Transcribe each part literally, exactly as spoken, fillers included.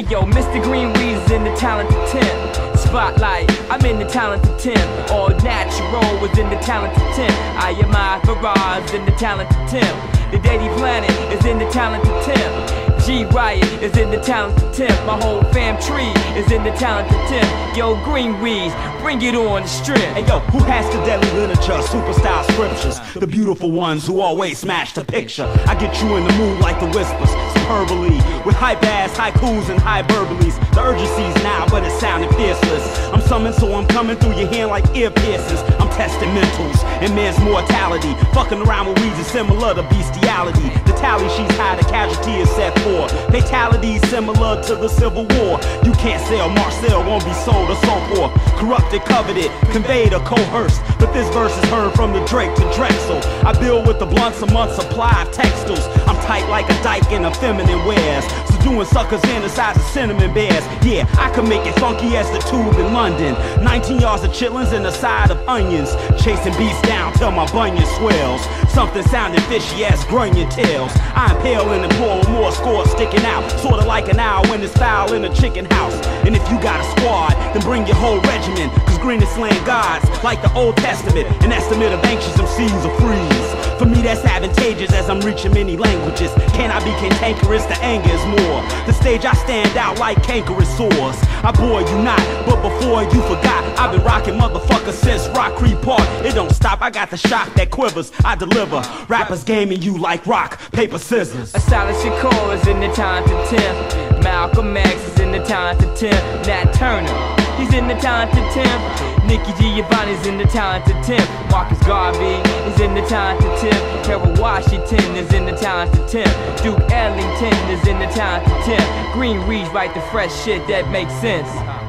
Hey yo, Mister Green Reed's in the talented ten. Spotlight, I'm in the talented ten. All natural was in the talented ten. I am I Faraz in the talented ten. The Daily Planet is in the talented ten. G Riot is in the talented ten. My whole fam tree is in the talented ten. Yo, Green Weeds, bring it on the strip. Hey yo, who has the deadly literature, superstyle scriptures? The beautiful ones who always smash the picture. I get you in the mood like the whispers, superbly, with hype ass haikus and hyperboles. The urgency's now, but it's sounding fierceless. I'm summoned, so I'm coming through your hand like ear piercings. I'm testing mentals and man's mortality. Fucking around with weeds is similar to bestiality. The tally she's high, the casualty is set for. Fatalities similar to the Civil War. You can't sell, Marcel won't be sold or so forth. Corrupted, coveted, conveyed or coerced. But this verse is heard from the Drake to Drexel. I build with the blunts a month supply of textiles. I'm tight like a dyke in a feminine wears. So doing suckers in the size of cinnamon bears. Yeah, I can make it funky as the tube in London. nineteen yards of chitlins and a side of onions. Chasing beats down till my bunion swells. Something sounding fishy as grunion tails. I impale and implore with more scores sticking out. Sorta like an owl when it's foul in a chicken house. And if you got a squad, then bring your whole regiment. Cause green is slaying gods like the Old Testament. An estimate of anxious M Cs will freeze. For me that's advantageous as I'm reaching many languages. Can I be cantankerous? The anger is more. The stage I stand out like cankerous sores. I bore you not, but before you forgot, I've been rocking motherfuckers since Rock Creek Park. It don't stop, I got the shock that quivers. I deliver, rappers gaming you like rock, paper, scissors. A Asylum Shakur is in the talented ten. Malcolm X is in the talented ten. Nat Turner, he's in the talented ten. Nikki Giovanni's in the talented ten. Marcus Garvey is in the talented ten. Harold Washington is in the talented ten. Duke Ellington is in the talented ten. Green Reeds write the fresh shit that makes sense.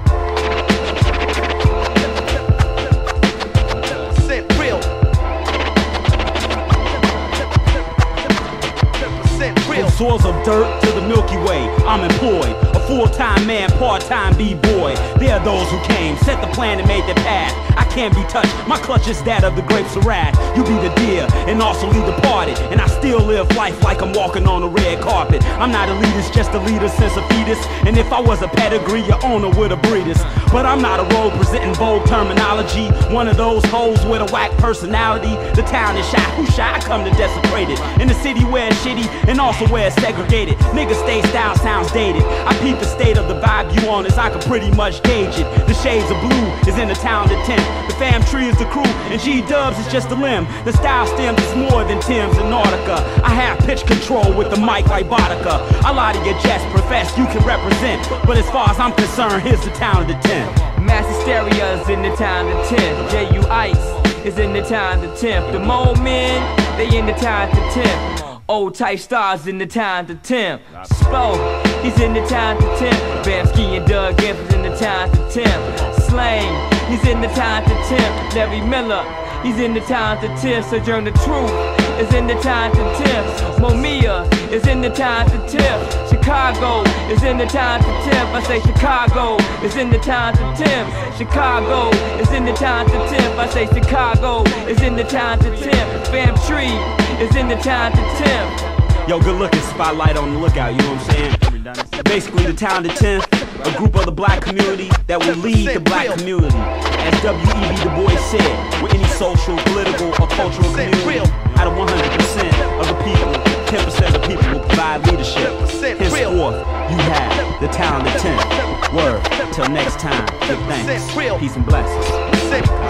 From source of dirt to the Milky Way, I'm employed. A full-time man, part-time b-boy. There are those who came, set the plan and made their path. I can't be touched, my clutch is that of the grapes of wrath. You be the deer, and also lead the party. And I still live life like I'm walking on a red carpet. I'm not elitist, just a leader since a fetus. And if I was a pedigree, your owner would have breed us. But I'm not a rogue presenting bold terminology. One of those hoes with a whack personality. The town is shy, who shy? I come to desecrate it. In the city where it's shitty, and also where it's segregated. Nigga stay style sounds dated. I peep the state of the vibe you on as I can pretty much gauge it. The shades of blue is in the talented tent. The fam tree is the crew, and G-Dubs is just a limb. The style stems is more than Tim's and Nautica. I have pitch control with the mic like Bodika. A lot of your jets profess you can represent, but as far as I'm concerned, here's the talented ten. Mass Hysteria's in the talented ten. J U Ice is in the talented ten. The Mo Men, they in the talented ten. Old type stars in the talented ten. Spo, he's in the talented ten. Bamski and Doug Gibbs in the talented ten. Slang, he's in the talented ten. Larry Miller, he's in the talented ten. Sojourner Truth is in the talented ten. Momia is in the talented ten. Chicago is in the talented ten. I say Chicago is in the talented ten. Chicago is in the talented ten. I say Chicago is in the talented ten. Fam Tree is in the talented ten. Yo, good looking spotlight on the lookout, you know what I'm saying? Basically the talented ten, a group of the black community that will lead the black community. As W E B Du Bois said, with any social, political, or cultural community, out of one hundred percent of the people, ten percent of the people will provide leadership. Henceforth, you have the talented ten. Word, till next time, give thanks, peace and blessings.